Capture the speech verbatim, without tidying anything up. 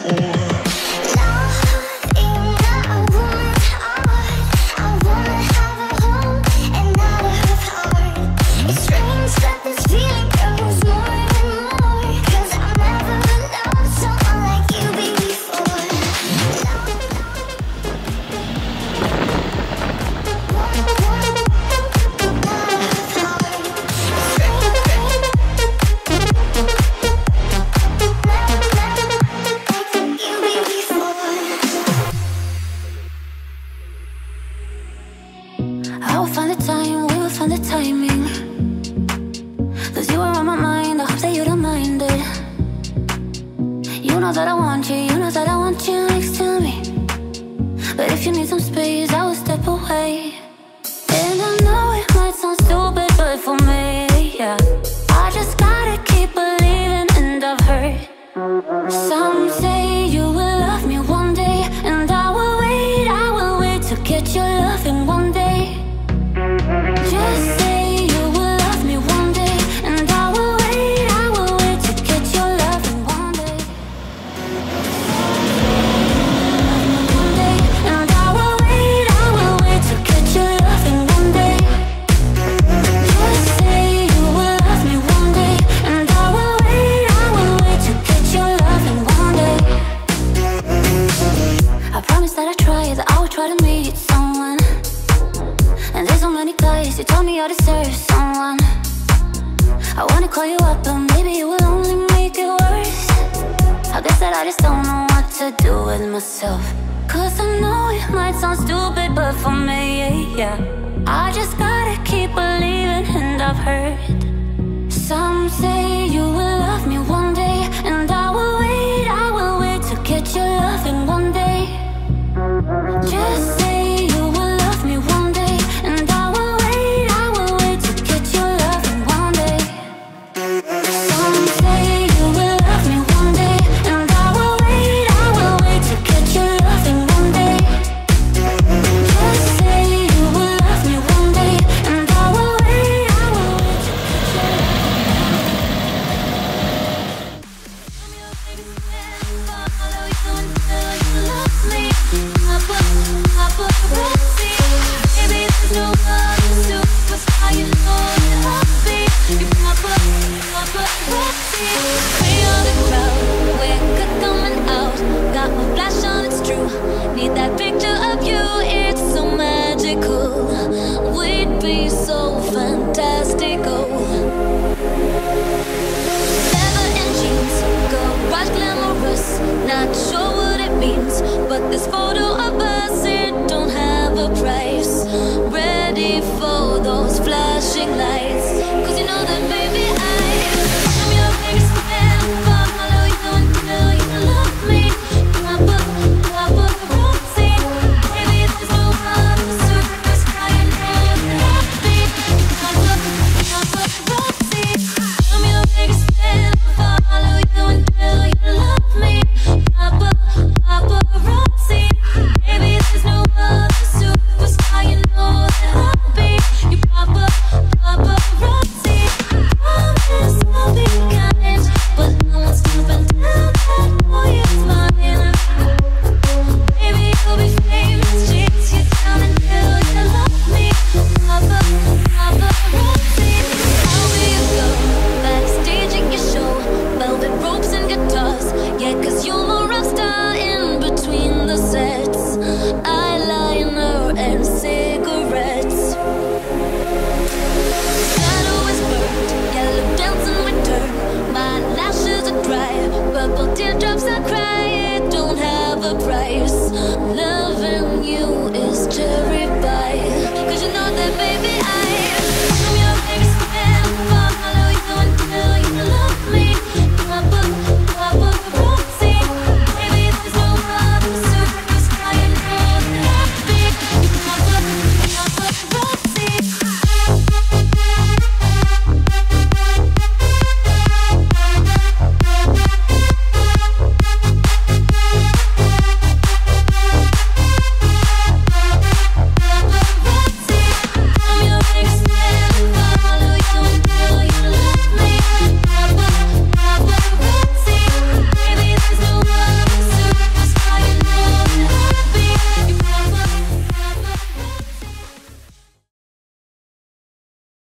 That I want you, you know that I want you next to me. But if you need some space, I will step away. And I know it might sound stupid, but for me, yeah, I just gotta keep believing, and I've heard some say you will love me one day, and I will wait, I will wait to get your loving one day. Just say you will love me one day, and I will wait, I will wait to get your loving one day. You told me I deserve someone. I wanna call you up, but maybe it will only make it worse. I guess that I just don't know what to do with myself. Cause I know it might sound stupid, but for me, yeah, I just gotta keep believing, and I've heard some say you will love me one day, and I will wait, I will wait to get your loving one day. Just say you will love me one day, and I will need that picture of you, it's so magical. We'd be so fantastical. Leather and jeans, garage glamorous. Not sure what it means, but this photo of us, it don't have a price. Ready for those flashing lights, cause you know that baby I am your biggest fan. Follow you until you love me. Teardrops are